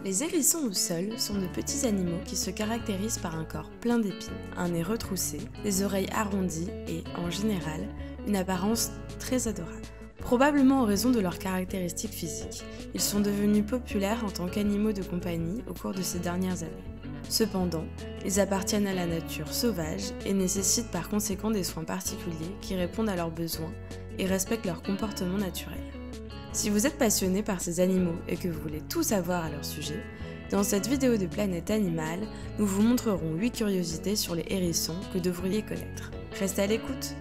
Les hérissons au sol sont de petits animaux qui se caractérisent par un corps plein d'épines, un nez retroussé, des oreilles arrondies et, en général, une apparence très adorable. Probablement en raison de leurs caractéristiques physiques, ils sont devenus populaires en tant qu'animaux de compagnie au cours de ces dernières années. Cependant, ils appartiennent à la nature sauvage et nécessitent par conséquent des soins particuliers qui répondent à leurs besoins et respectent leur comportement naturel. Si vous êtes passionné par ces animaux et que vous voulez tout savoir à leur sujet, dans cette vidéo de Planète Animale, nous vous montrerons 8 curiosités sur les hérissons que vous devriez connaître. Restez à l'écoute!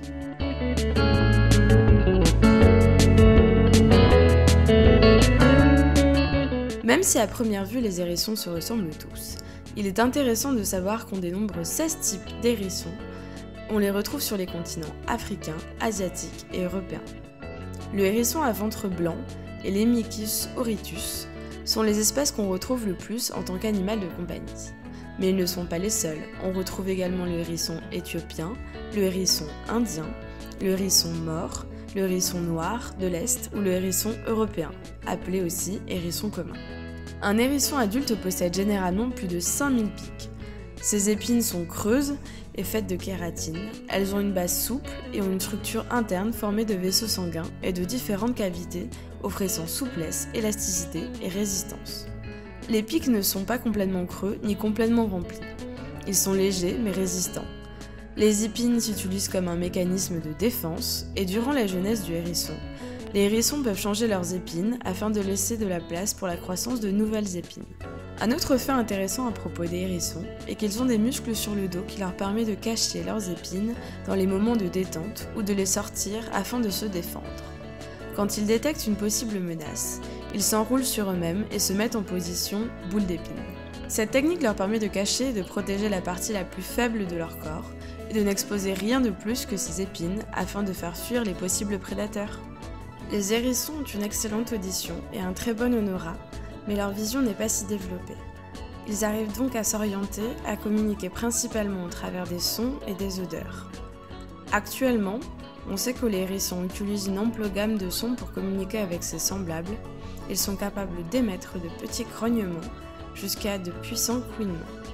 Même si à première vue les hérissons se ressemblent tous, il est intéressant de savoir qu'on dénombre 16 types d'hérissons. On les retrouve sur les continents africains, asiatiques et européens. Le hérisson à ventre blanc et l'Hemicus auritus sont les espèces qu'on retrouve le plus en tant qu'animal de compagnie. Mais ils ne sont pas les seuls, on retrouve également le hérisson éthiopien, le hérisson indien, le hérisson mort, le hérisson noir de l'Est ou le hérisson européen, appelé aussi hérisson commun. Un hérisson adulte possède généralement plus de 5000 pics. Ses épines sont creuses et faites de kératine. Elles ont une base souple et ont une structure interne formée de vaisseaux sanguins et de différentes cavités, offrant souplesse, élasticité et résistance. Les pics ne sont pas complètement creux ni complètement remplis. Ils sont légers mais résistants. Les épines s'utilisent comme un mécanisme de défense et durant la jeunesse du hérisson, les hérissons peuvent changer leurs épines afin de laisser de la place pour la croissance de nouvelles épines. Un autre fait intéressant à propos des hérissons est qu'ils ont des muscles sur le dos qui leur permettent de cacher leurs épines dans les moments de détente ou de les sortir afin de se défendre. Quand ils détectent une possible menace, ils s'enroulent sur eux-mêmes et se mettent en position boule d'épines. Cette technique leur permet de cacher et de protéger la partie la plus faible de leur corps et de n'exposer rien de plus que ces épines afin de faire fuir les possibles prédateurs. Les hérissons ont une excellente audition et un très bon odorat, mais leur vision n'est pas si développée. Ils arrivent donc à s'orienter, à communiquer principalement au travers des sons et des odeurs. Actuellement, on sait que les hérissons utilisent une ample gamme de sons pour communiquer avec ses semblables. Ils sont capables d'émettre de petits grognements jusqu'à de puissants couinements.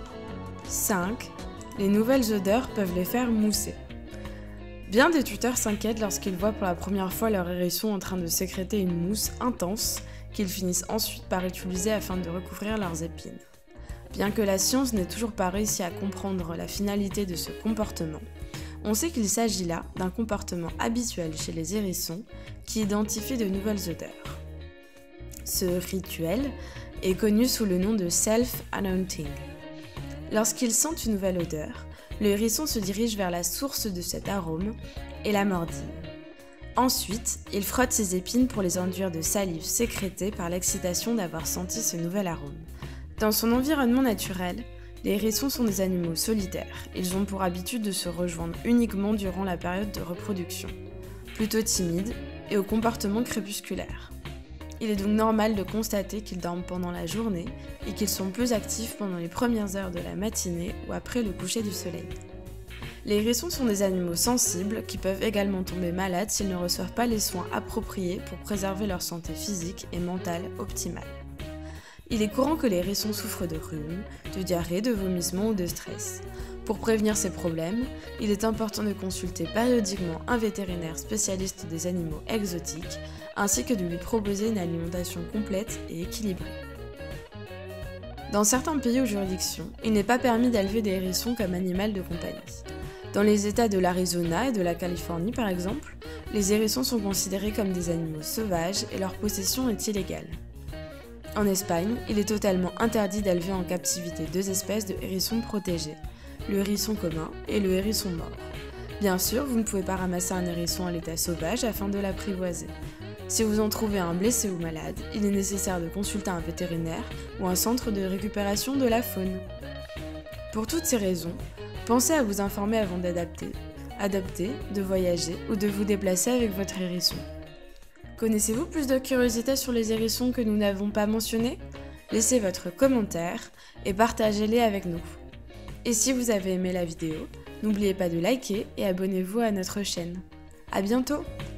5. Les nouvelles odeurs peuvent les faire mousser. Bien des tuteurs s'inquiètent lorsqu'ils voient pour la première fois leur hérisson en train de sécréter une mousse intense qu'ils finissent ensuite par utiliser afin de recouvrir leurs épines. Bien que la science n'ait toujours pas réussi à comprendre la finalité de ce comportement, on sait qu'il s'agit là d'un comportement habituel chez les hérissons qui identifie de nouvelles odeurs. Ce rituel est connu sous le nom de self-anointing. Lorsqu'ils sentent une nouvelle odeur, le hérisson se dirige vers la source de cet arôme et la mordille. Ensuite, il frotte ses épines pour les enduire de salive sécrétée par l'excitation d'avoir senti ce nouvel arôme. Dans son environnement naturel, les hérissons sont des animaux solitaires. Ils ont pour habitude de se rejoindre uniquement durant la période de reproduction, plutôt timides et au comportement crépusculaire. Il est donc normal de constater qu'ils dorment pendant la journée et qu'ils sont plus actifs pendant les premières heures de la matinée ou après le coucher du soleil. Les hérissons sont des animaux sensibles qui peuvent également tomber malades s'ils ne reçoivent pas les soins appropriés pour préserver leur santé physique et mentale optimale. Il est courant que les hérissons souffrent de rhume, de diarrhée, de vomissements ou de stress. Pour prévenir ces problèmes, il est important de consulter périodiquement un vétérinaire spécialiste des animaux exotiques, ainsi que de lui proposer une alimentation complète et équilibrée. Dans certains pays ou juridictions, il n'est pas permis d'élever des hérissons comme animal de compagnie. Dans les États de l'Arizona et de la Californie par exemple, les hérissons sont considérés comme des animaux sauvages et leur possession est illégale. En Espagne, il est totalement interdit d'élever en captivité 2 espèces de hérissons protégés, le hérisson commun et le hérisson mort. Bien sûr, vous ne pouvez pas ramasser un hérisson à l'état sauvage afin de l'apprivoiser. Si vous en trouvez un blessé ou malade, il est nécessaire de consulter un vétérinaire ou un centre de récupération de la faune. Pour toutes ces raisons, pensez à vous informer avant d'adopter, de voyager ou de vous déplacer avec votre hérisson. Connaissez-vous plus de curiosités sur les hérissons que nous n'avons pas mentionnées? Laissez votre commentaire et partagez-les avec nous. Et si vous avez aimé la vidéo, n'oubliez pas de liker et abonnez-vous à notre chaîne. À bientôt!